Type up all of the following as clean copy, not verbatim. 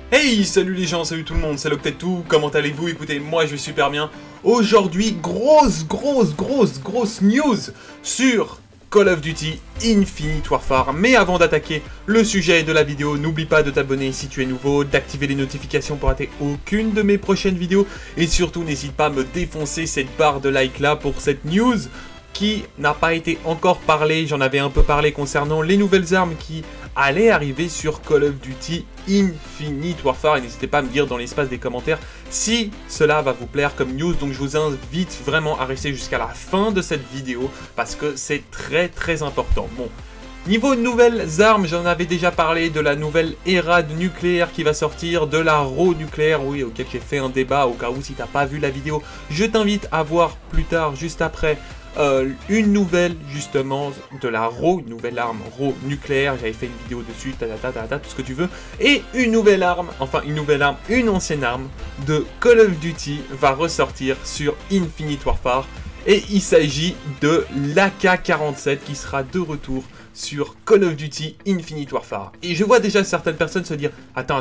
Hey, salut les gens, salut tout le monde, c'est Loctetou, comment allez-vous? Écoutez, moi je vais super bien. Aujourd'hui, grosse news sur Call of Duty Infinite Warfare. Mais avant d'attaquer le sujet de la vidéo, n'oublie pas de t'abonner si tu es nouveau, d'activer les notifications pour rater aucune de mes prochaines vidéos. Et surtout, n'hésite pas à me défoncer cette barre de like là pour cette news qui n'a pas été encore parlée. J'en avais un peu parlé concernant les nouvelles armes qui allaient arriver sur Call of Duty Infinite Warfare. Et n'hésitez pas à me dire dans l'espace des commentaires si cela va vous plaire comme news. Donc je vous invite vraiment à rester jusqu'à la fin de cette vidéo parce que c'est très important. Bon, niveau nouvelles armes, j'en avais déjà parlé de la nouvelle ERAD nucléaire qui va sortir, de la RAW nucléaire, oui, auquel j'ai fait un débat au cas où si t'as pas vu la vidéo. Je t'invite à voir plus tard, juste après, une nouvelle justement de la RAW, une nouvelle arme RAW nucléaire, j'avais fait une vidéo dessus, tout ce que tu veux, et une nouvelle arme, une ancienne arme de Call of Duty va ressortir sur Infinite Warfare, et il s'agit de l'AK-47 qui sera de retour sur Call of Duty Infinite Warfare. Et je vois déjà certaines personnes se dire « Attends,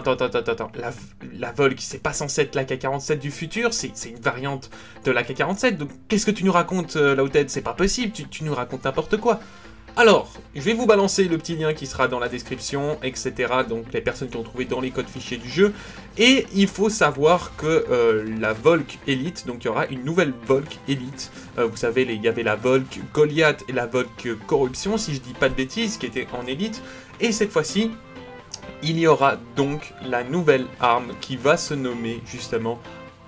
la Volk, c'est pas censé être l'AK-47 du futur, c'est une variante de l'AK-47, donc qu'est-ce que tu nous racontes, Lauted? C'est pas possible, tu nous racontes n'importe quoi !» Alors, je vais vous balancer le petit lien qui sera dans la description, etc. Donc les personnes qui ont trouvé dans les codes fichiers du jeu. Et il faut savoir que la Volk Elite, donc il y aura une nouvelle Volk Elite. Vous savez, il y avait la Volk Goliath et la Volk Corruption, si je dis pas de bêtises, qui étaient en élite. Et cette fois-ci, il y aura donc la nouvelle arme qui va se nommer justement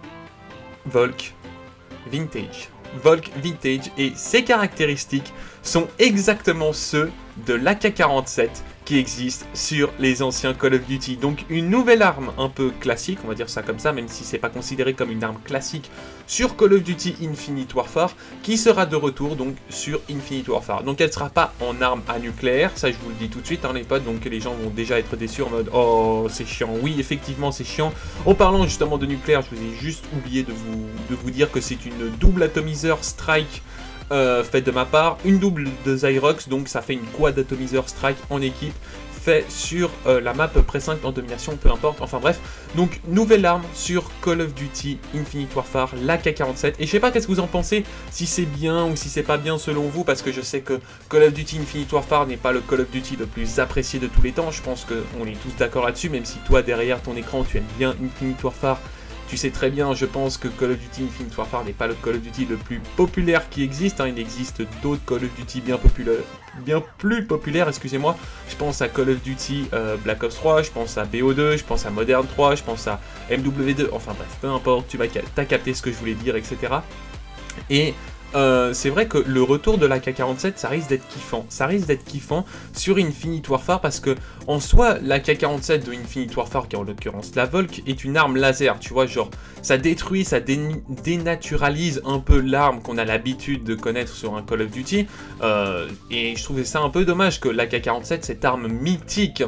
Volk Vintage. Volk Vintage, et ses caractéristiques sont exactement ceux de l'AK-47 qui existe sur les anciens Call of Duty. Donc une nouvelle arme un peu classique, on va dire ça comme ça, même si c'est pas considéré comme une arme classique sur Call of Duty Infinite Warfare, qui sera de retour donc sur Infinite Warfare. Donc elle sera pas en arme à nucléaire, ça je vous le dis tout de suite, hein, les potes, donc les gens vont déjà être déçus en mode « Oh, c'est chiant ». Oui, effectivement, c'est chiant. En parlant justement de nucléaire, je vous ai juste oublié de vous dire que c'est une double atomiseur strike fait de ma part, une double de Zyrox, donc ça fait une quad atomiseur strike en équipe, fait sur la map Pré-5 en domination, peu importe, enfin bref. Donc nouvelle arme sur Call of Duty Infinite Warfare, l'AK-47, et je sais pas qu'est-ce que vous en pensez, si c'est bien ou si c'est pas bien selon vous, parce que je sais que Call of Duty Infinite Warfare n'est pas le Call of Duty le plus apprécié de tous les temps, je pense qu'on est tous d'accord là-dessus, même si toi derrière ton écran tu aimes bien Infinite Warfare. Tu sais très bien, je pense que Call of Duty Infinite Warfare n'est pas le Call of Duty le plus populaire qui existe. Hein. Il existe d'autres Call of Duty bien plus populaires, excusez-moi. Je pense à Call of Duty Black Ops 3, je pense à BO2, je pense à Modern 3, je pense à MW2. Enfin bref, peu importe, t'as capté ce que je voulais dire, etc. Et c'est vrai que le retour de l'AK-47, ça risque d'être kiffant. Ça risque d'être kiffant sur Infinite Warfare parce que, en soi, l'AK-47 de Infinite Warfare, qui est en l'occurrence la Volk, est une arme laser, tu vois, genre, ça détruit, ça dénaturalise un peu l'arme qu'on a l'habitude de connaître sur un Call of Duty. Et je trouvais ça un peu dommage que l'AK-47, cette arme mythique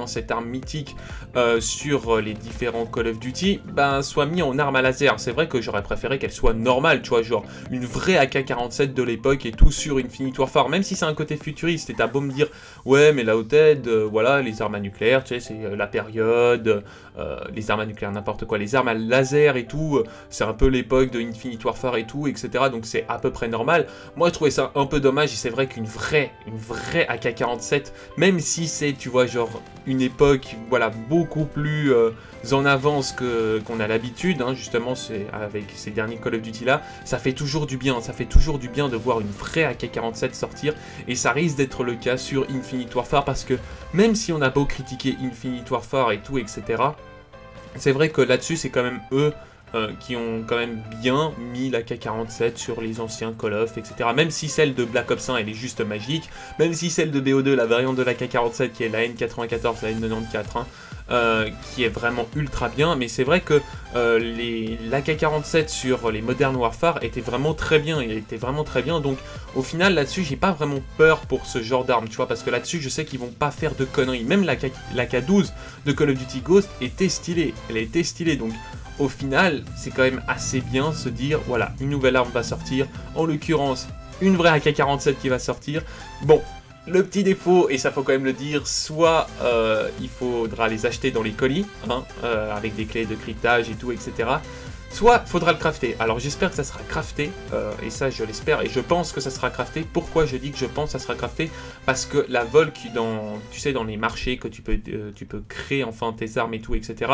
sur les différents Call of Duty, ben, soit mis en arme à laser. C'est vrai que j'aurais préféré qu'elle soit normale, tu vois, genre, une vraie AK-47 de l'époque et tout sur Infinite Warfare, même si c'est un côté futuriste, et t'as beau me dire ouais mais là Lauted, voilà, les armes à nucléaire, tu sais, c'est la période, les armes à nucléaire, n'importe quoi, les armes à laser et tout, c'est un peu l'époque de Infinite Warfare et tout, etc. Donc c'est à peu près normal. Moi je trouvais ça un peu dommage, et c'est vrai qu'une vraie AK-47, même si c'est, tu vois, genre une époque, voilà, beaucoup plus en avance qu'on a l'habitude, hein, justement, c'est avec ces derniers Call of Duty là, ça fait toujours du bien, de voir une vraie AK-47 sortir, et ça risque d'être le cas sur Infinite Warfare, parce que même si on a beau critiquer Infinite Warfare et tout, etc., c'est vrai que là-dessus, c'est quand même eux qui ont quand même bien mis la AK-47 sur les anciens Call of, etc. Même si celle de Black Ops 1, elle est juste magique, même si celle de BO2, la variante de la AK-47, qui est la N94, la N94, qui est vraiment ultra bien, mais c'est vrai que l'AK-47 sur les Modern Warfare était vraiment très bien, donc au final là-dessus j'ai pas vraiment peur pour ce genre d'arme, tu vois, parce que là-dessus je sais qu'ils vont pas faire de conneries. Même l'AK-12 de Call of Duty Ghost était stylée, elle était stylée, donc au final c'est quand même assez bien se dire voilà, une nouvelle arme va sortir, en l'occurrence une vraie AK-47 qui va sortir. Bon, Le petit défaut, et ça faut quand même le dire, soit il faudra les acheter dans les colis, hein, avec des clés de cryptage et tout, etc. Soit il faudra le crafter. Alors j'espère que ça sera crafté, et ça je l'espère, et je pense que ça sera crafté. Pourquoi je dis que je pense que ça sera crafté? Parce que la Volk, tu sais, dans les marchés, que tu peux créer enfin tes armes et tout, etc.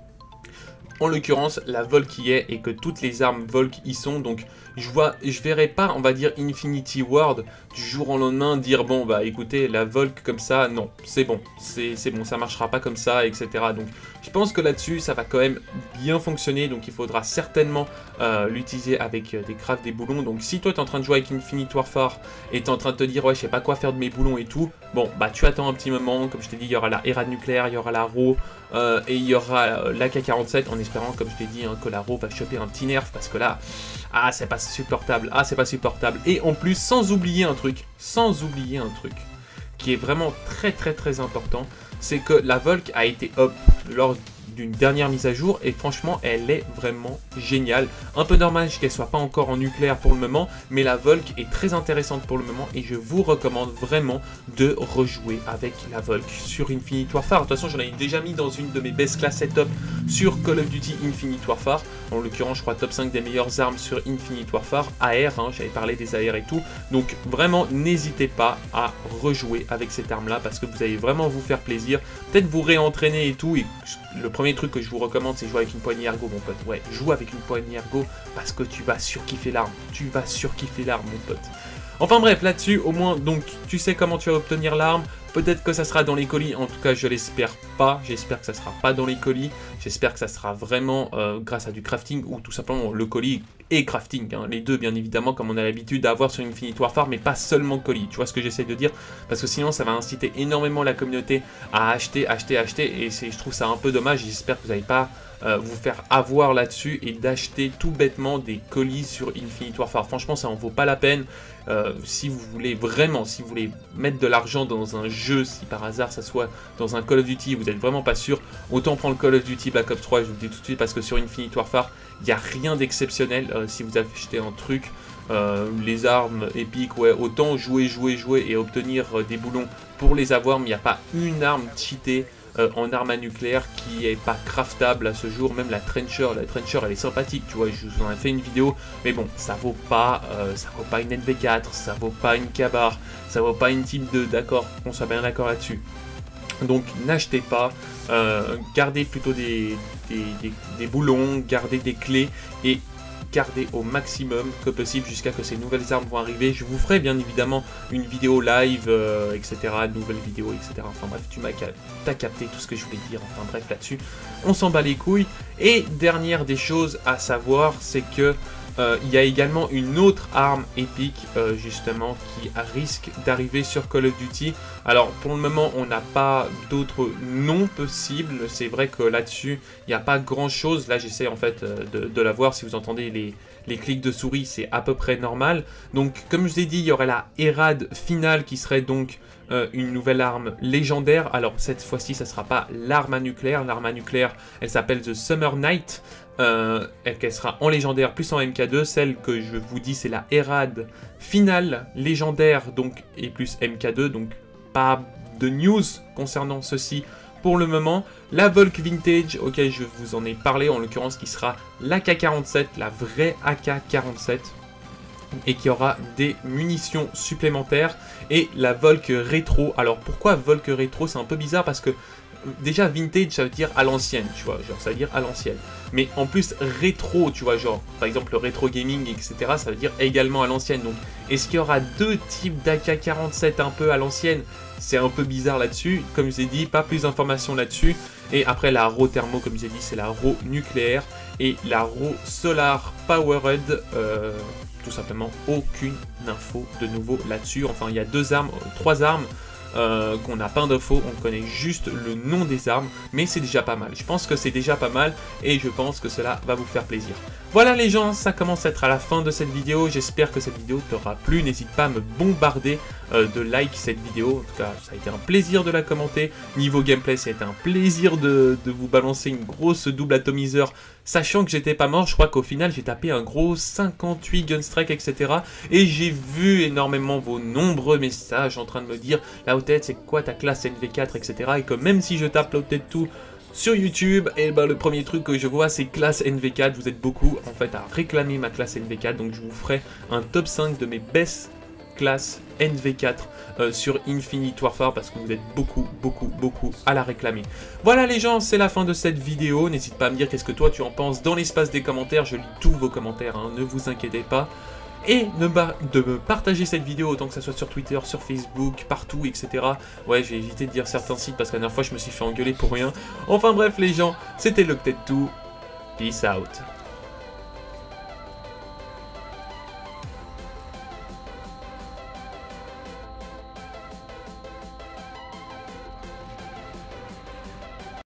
En l'occurrence, la Volk y est, et que toutes les armes Volk y sont, donc je verrai pas, on va dire, Infinity Ward du jour au lendemain dire bon bah écoutez, la Volk comme ça, non, c'est bon, ça marchera pas comme ça, etc. Donc je pense que là-dessus ça va quand même bien fonctionner, donc il faudra certainement l'utiliser avec des crafts, des boulons. Donc si toi tu es en train de jouer avec Infinite Warfare et tu es en train de te dire ouais je sais pas quoi faire de mes boulons et tout, bon bah tu attends un petit moment, comme je t'ai dit il y aura la Herad nucléaire, il y aura la RAW et il y aura l'AK-47 en espérant, comme je t'ai dit, hein, que la RAW va choper un petit nerf parce que là, ah c'est pas supportable, et en plus sans oublier un truc qui est vraiment très important, c'est que la Volk a été up lors d'une dernière mise à jour et franchement elle est vraiment géniale. Un peu dommage qu'elle soit pas encore en nucléaire pour le moment, mais la Volk est très intéressante pour le moment et je vous recommande vraiment de rejouer avec la Volk sur Infinite Warfare. De toute façon j'en ai déjà mis dans une de mes best class setup sur Call of Duty Infinite Warfare, en l'occurrence je crois top 5 des meilleures armes sur Infinite Warfare, AR, hein, j'avais parlé des AR et tout, donc vraiment n'hésitez pas à rejouer avec cette arme là parce que vous allez vraiment vous faire plaisir, peut-être vous réentraîner et tout, et le premier truc que je vous recommande c'est jouer avec une poignée ergo mon pote, ouais, joue avec une poignée ergo parce que tu vas surkiffer l'arme, mon pote. Enfin bref, là-dessus, au moins, donc, tu sais comment tu vas obtenir l'arme. Peut-être que ça sera dans les colis, en tout cas, je l'espère pas. J'espère que ça sera pas dans les colis. J'espère que ça sera vraiment grâce à du crafting ou tout simplement le colis et crafting. Hein, les deux, bien évidemment, comme on a l'habitude d'avoir sur Infinite Warfare, mais pas seulement colis. Tu vois ce que j'essaie de dire? Parce que sinon, ça va inciter énormément la communauté à acheter. Et je trouve ça un peu dommage. J'espère que vous n'allez pas vous faire avoir là-dessus et d'acheter tout bêtement des colis sur Infinite Warfare. Franchement, ça en vaut pas la peine. Si vous voulez vraiment, si vous voulez mettre de l'argent dans un jeu, si par hasard ça soit dans un Call of Duty, vous n'êtes vraiment pas sûr, autant prendre le Call of Duty Black Ops 3, je vous le dis tout de suite, parce que sur Infinite Warfare, il n'y a rien d'exceptionnel. Si vous achetez un truc, les armes épiques, ouais, autant jouer et obtenir des boulons pour les avoir, mais il n'y a pas une arme cheatée en arme à nucléaire qui est pas craftable à ce jour. Même la Trencher elle est sympathique, tu vois, je vous en ai fait une vidéo, mais bon, ça vaut pas une NV4, ça vaut pas une Kabar, ça vaut pas une Type 2, d'accord, on soit bien d'accord là-dessus. Donc n'achetez pas, gardez plutôt des boulons, gardez des clés et gardez au maximum que possible jusqu'à que ces nouvelles armes vont arriver. Je vous ferai bien évidemment une vidéo live, etc., nouvelle vidéo, etc. Enfin bref, t'as capté tout ce que je voulais dire. Enfin bref, là-dessus, on s'en bat les couilles. Et dernière des choses à savoir, c'est que il y a également une autre arme épique justement qui risque d'arriver sur Call of Duty. Alors pour le moment on n'a pas d'autres noms possibles. C'est vrai que là-dessus il n'y a pas grand chose. Là j'essaie en fait de la voir. Si vous entendez les clics de souris, c'est à peu près normal. Donc comme je vous ai dit, il y aurait la Herad finale qui serait donc une nouvelle arme légendaire. Alors cette fois-ci ça ne sera pas l'arme à nucléaire. L'arme à nucléaire elle s'appelle The Summer Night. Qu'elle sera en légendaire plus en MK2. Celle que je vous dis c'est la Herad finale légendaire donc et plus MK2, donc pas de news concernant ceci pour le moment. La Volk Vintage, ok, je vous en ai parlé, en l'occurrence qui sera l'AK-47, la vraie AK-47, et qui aura des munitions supplémentaires, et la Volk Rétro. Alors pourquoi Volk Rétro? C'est un peu bizarre parce que déjà vintage ça veut dire à l'ancienne, tu vois, genre ça veut dire à l'ancienne, mais en plus rétro, tu vois, genre par exemple le rétro gaming, etc., ça veut dire également à l'ancienne. Donc est-ce qu'il y aura deux types d'AK-47 un peu à l'ancienne? C'est un peu bizarre là-dessus. Comme je vous ai dit, pas plus d'informations là-dessus. Et après la RAW thermo, comme je vous ai dit, c'est la RAW nucléaire et la RAW solar powered. Tout simplement aucune info de nouveau là-dessus. Enfin il y a trois armes qu'on n'a pas d'infos, on connaît juste le nom des armes, mais c'est déjà pas mal. Je pense que c'est déjà pas mal et je pense que cela va vous faire plaisir. Voilà les gens, ça commence à être à la fin de cette vidéo, j'espère que cette vidéo t'aura plu, n'hésite pas à me bombarder de like cette vidéo, en tout cas ça a été un plaisir de la commenter, niveau gameplay ça a été un plaisir de vous balancer une grosse double atomiseur, sachant que j'étais pas mort, je crois qu'au final j'ai tapé un gros 58 gunstrike etc. Et j'ai vu énormément vos nombreux messages en train de me dire la Laotet c'est quoi ta classe NV4 etc. Et que même si je tape Laotet tout sur YouTube, et ben le premier truc que je vois c'est classe NV4, vous êtes beaucoup en fait à réclamer ma classe NV4, donc je vous ferai un top 5 de mes best classes NV4 sur Infinite Warfare parce que vous êtes beaucoup à la réclamer. Voilà les gens, c'est la fin de cette vidéo, n'hésite pas à me dire qu'est-ce que toi tu en penses dans l'espace des commentaires, je lis tous vos commentaires, hein, ne vous inquiétez pas. Et de me partager cette vidéo autant que ça soit sur Twitter, sur Facebook, partout, etc. Ouais, j'ai évité de dire certains sites parce que la dernière fois je me suis fait engueuler pour rien. Enfin bref les gens, c'était Loctet2, peace out.